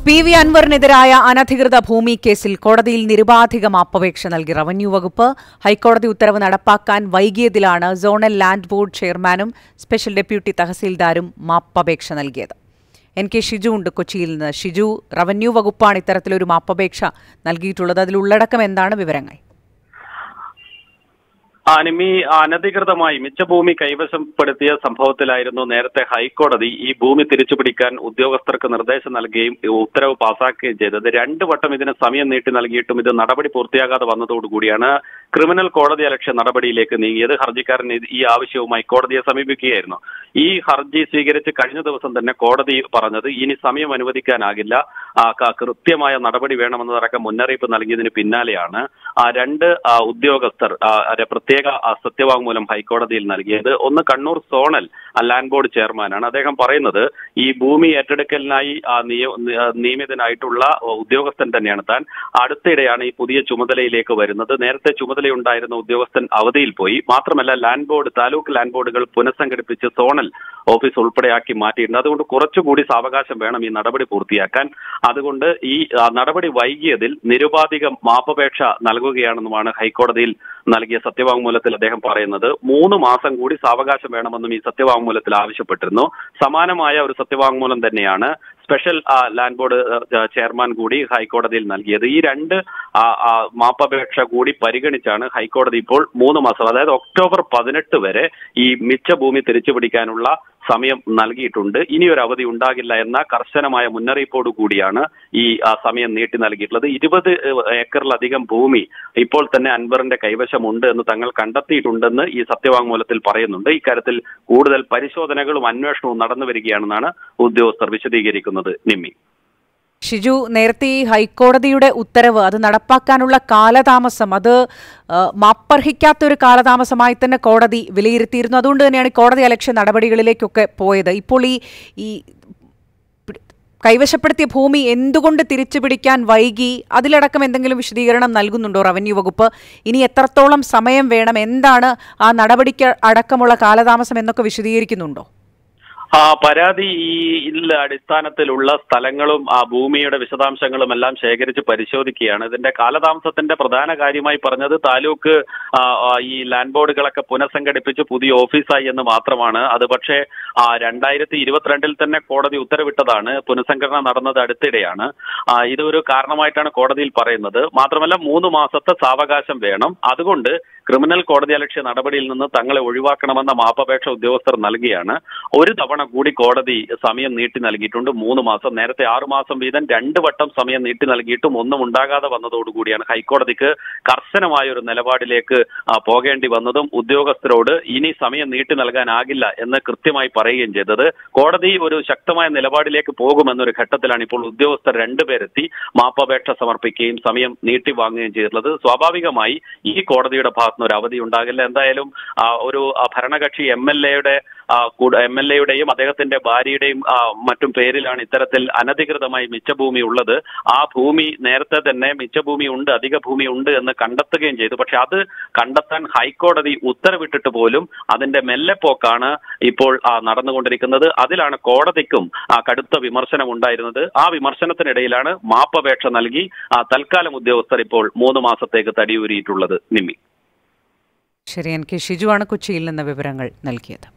PV അൻവറിനെതിരായ അനധികൃത ഭൂമി കേസിൽ കോടതിയിൽ നിരുപാധിക മാപ്പപേക്ഷ നൽകി റവന്യൂ വകുപ്പ്. ഹൈക്കോടതി ഉത്തരവ് നടപ്പാക്കാൻ വൈകിയതിലാണ് സോണൽ ലാൻഡ് ബോർഡ് ചെയർമാനും സ്പെഷ്യൽ ഡെപ്യൂട്ടി തഹസീൽദാരും മാപ്പപേക്ഷ നൽകിയത്. NK ഷിജു ഉണ്ട് കൊച്ചിയിൽ നിന്ന്. ഷിജു, റവന്യൂ വകുപ്പാണ് ഇത്തരത്തിലൊരു മാപ്പപേക്ഷ നൽകിയിട്ടുള്ളത്. അതിൽ ഉള്ളടക്കം എന്താണ് വിവരങ്ങൾ? അനിമി അനധികൃതമായി മിച്ചഭൂമി കൈവശപ്പെടുത്തിയ സംഭവത്തിലായിരുന്നു നേരത്തെ ഹൈക്കോടതി ഈ ഭൂമി തിരിച്ചുപിടിക്കാൻ ഉദ്യോഗസ്ഥർക്ക് നിർദ്ദേശം നൽകുകയും ഉത്തരവ് പാസാക്കുകയും ചെയ്തത്. 2 വട്ടം ഇതിന് സമയം നീട്ടി നൽകിയിട്ടും ഇത് നടപടി പൂർത്തിയാകാതെ വന്നതോടുകൂടിയാണ് ക്രിമിനൽ കോടതിയലക്ഷ്യ നടപടിയിലേക്ക് നീങ്ങിയത്. ഹർജിക്കാരൻ ഈ ആവശ്യവുമായി കോടതിയെ സമീപിക്കുകയായിരുന്നു. ഈ ഹർജി സ്വീകരിച്ച് കഴിഞ്ഞ ദിവസം തന്നെ കോടതി പറഞ്ഞത് ഇനി സമയം അനുവദിക്കാനാകില്ല, കൃത്യമായ നടപടി വേണമെന്നതടക്കം മുന്നറിയിപ്പ് നൽകിയതിന് പിന്നാലെയാണ് 2 ഉദ്യോഗസ്ഥർ പ്രത്യേക സത്യവാങ്മൂലം ഹൈക്കോടതിയിൽ നൽകിയത്. ഒന്ന് കണ്ണൂർ സോണൽ ലാൻഡ് ബോർഡ് ചെയർമാനാണ്. അദ്ദേഹം പറയുന്നത് ഈ ഭൂമി ഏറ്റെടുക്കലിനായി നിയമിതനായിട്ടുള്ള ഉദ്യോഗസ്ഥൻ തന്നെയാണ് താൻ. അടുത്തിടെയാണ് ഈ പുതിയ ചുമതലയിലേക്ക് വരുന്നത്. നേരത്തെ ചുമതലയുണ്ടായിരുന്ന ഉദ്യോഗസ്ഥൻ അവധിയിൽ പോയി. മാത്രമല്ല ലാൻഡ് ബോർഡ് താലൂക്ക് ലാൻഡ് ബോർഡുകൾ പുനഃസംഘടിപ്പിച്ച് സോണൽ ഓഫീസ് ഉൾപ്പെടെയാക്കി മാറ്റിയിട്ടുണ്ട്. അതുകൊണ്ട് കുറച്ചുകൂടി സാവകാശം വേണം ഈ നടപടി പൂർത്തിയാക്കാൻ. അതുകൊണ്ട് ഈ നടപടി വൈകിയതിൽ നിരുപാധികം മാപ്പപേക്ഷ നൽകുകയാണെന്നുമാണ് ഹൈക്കോടതിയിൽ നൽകിയ സത്യവാങ്മൂലത്തിൽ അദ്ദേഹം പറയുന്നത്. 3 മാസം കൂടി സാവകാശം വേണമെന്നും ഈ സത്യവാങ്മൂലത്തിൽ ആവശ്യപ്പെട്ടിരുന്നു. സമാനമായ ഒരു സത്യവാങ്മൂലം തന്നെയാണ് സ്പെഷ്യൽ ലാൻഡ് ബോർഡ് ചെയർമാൻ കൂടി ഹൈക്കോടതിയിൽ നൽകിയത്. ഈ 2 മാപ്പപേക്ഷ കൂടി പരിഗണിച്ചാണ് ഹൈക്കോടതി ഇപ്പോൾ 3 മാസം, അതായത് ഒക്ടോബർ 18 വരെ ഈ മിച്ച ഭൂമി തിരിച്ചുപിടിക്കാനുള്ള സമയം നൽകിയിട്ടുണ്ട്. ഇനിയൊരു അവധി ഉണ്ടാകില്ല എന്ന കർശനമായ മുന്നറിയിപ്പോടു കൂടിയാണ് ഈ സമയം നീട്ടി നൽകിയിട്ടുള്ളത്. 20 ഏക്കറിലധികം ഭൂമി ഇപ്പോൾ തന്നെ അൻവറിന്റെ കൈവശമുണ്ട് എന്ന് തങ്ങൾ കണ്ടെത്തിയിട്ടുണ്ടെന്ന് ഈ സത്യവാങ്മൂലത്തിൽ പറയുന്നുണ്ട്. ഇക്കാര്യത്തിൽ കൂടുതൽ പരിശോധനകളും അന്വേഷണവും നടന്നു വരികയാണെന്നാണ് ഉദ്യോഗസ്ഥർ വിശദീകരിക്കുന്നത്. നിമ്മി, ഷിജു, നേരത്തെ ഈ ഹൈക്കോടതിയുടെ ഉത്തരവ് അത് നടപ്പാക്കാനുള്ള കാലതാമസം അത് മാപ്പർഹിക്കാത്തൊരു കാലതാമസമായി തന്നെ കോടതി വിലയിരുത്തിയിരുന്നു. അതുകൊണ്ട് തന്നെയാണ് കോടതി അലക്ഷ്യ നടപടികളിലേക്കൊക്കെ പോയത്. ഇപ്പോൾ ഈ കൈവശപ്പെടുത്തിയ ഭൂമി എന്തുകൊണ്ട് തിരിച്ചുപിടിക്കാൻ വൈകി, അതിലടക്കം എന്തെങ്കിലും വിശദീകരണം നൽകുന്നുണ്ടോ റവന്യൂ വകുപ്പ്? ഇനി എത്രത്തോളം സമയം വേണം, എന്താണ് ആ നടപടിക്ക് അടക്കമുള്ള കാലതാമസം എന്നൊക്കെ വിശദീകരിക്കുന്നുണ്ടോ? പരാതി അടിസ്ഥാനത്തിലുള്ള സ്ഥലങ്ങളും ഭൂമിയുടെ വിശദാംശങ്ങളും എല്ലാം ശേഖരിച്ച് പരിശോധിക്കുകയാണ്. ഇതിന്റെ കാലതാമസത്തിന്റെ പ്രധാന കാര്യമായി പറഞ്ഞത് താലൂക്ക് ഈ ലാൻഡ് ബോർഡുകളൊക്കെ പുനഃസംഘടിപ്പിച്ച് പുതിയ ഓഫീസായി എന്ന് മാത്രമാണ്. അത് പക്ഷേ 2022 തന്നെ കോടതി ഉത്തരവിട്ടതാണ്. പുനഃസംഘടന നടന്നത് അടുത്തിടെയാണ്. ഇതൊരു കാരണമായിട്ടാണ് കോടതിയിൽ പറയുന്നത്. മാത്രമല്ല 3 മാസത്തെ സാവകാശം വേണം. അതുകൊണ്ട് ക്രിമിനൽ കോടതിയലക്ഷ്യ നടപടിയിൽ നിന്ന് തങ്ങളെ ഒഴിവാക്കണമെന്ന മാപ്പപേക്ഷ ഉദ്യോഗസ്ഥർ നൽകിയാണ്. ഒരു തവണ കൂടി കോടതി സമയം നീട്ടി നൽകിയിട്ടുണ്ട്, 3 മാസം. നേരത്തെ 6 മാസം വീതം 2 വട്ടം സമയം നീട്ടി നൽകിയിട്ടും ഒന്നും ഉണ്ടാകാതെ വന്നതോടുകൂടിയാണ് ഹൈക്കോടതിക്ക് കർശനമായ ഒരു നിലപാടിലേക്ക് പോകേണ്ടി വന്നതും ഉദ്യോഗസ്ഥരോട് ഇനി സമയം നീട്ടി നൽകാനാകില്ല എന്ന് കൃത്യമായി പറയുകയും ചെയ്തത്. കോടതി ഒരു ശക്തമായ നിലപാടിലേക്ക് പോകുമെന്നൊരു ഘട്ടത്തിലാണ് ഇപ്പോൾ ഉദ്യോഗസ്ഥർ 2 പേരെത്തി മാപ്പപേക്ഷ സമർപ്പിക്കുകയും സമയം നീട്ടി വാങ്ങുകയും ചെയ്തിട്ടുള്ളത്. സ്വാഭാവികമായി ഈ കോടതിയുടെ ഭാഗത്തുനിന്ന് ഒരു അവധി ഉണ്ടാകില്ല. എന്തായാലും ഒരു ഭരണകക്ഷി MLA-യുടെയും അദ്ദേഹത്തിന്റെ ഭാര്യയുടെയും മറ്റും പേരിലാണ് ഇത്തരത്തിൽ അനധികൃതമായി മിച്ചഭൂമി ഉള്ളത്. ആ ഭൂമി നേരത്തെ തന്നെ മിച്ചഭൂമി ഉണ്ട്, അധിക ഭൂമി ഉണ്ട് എന്ന് കണ്ടെത്തുകയും ചെയ്തു. പക്ഷെ അത് കണ്ടെത്താൻ ഹൈക്കോടതി ഉത്തരവിട്ടിട്ട് പോലും അതിന്റെ മെല്ലെപ്പോക്കാണ് ഇപ്പോൾ നടന്നുകൊണ്ടിരിക്കുന്നത്. അതിലാണ് കോടതിക്കും കടുത്ത വിമർശനം ഉണ്ടായിരുന്നത്. ആ വിമർശനത്തിനിടയിലാണ് മാപ്പപേക്ഷ നൽകി തൽക്കാലം ഉദ്യോഗസ്ഥർ ഇപ്പോൾ 3 മാസത്തേക്ക് തടിയൂരിയിട്ടുള്ളത്. നിമ്മി, ശരി. NK ഷിജു ആണ് കൊച്ചിയിൽ നിന്ന് വിവരങ്ങൾ നൽകിയത്.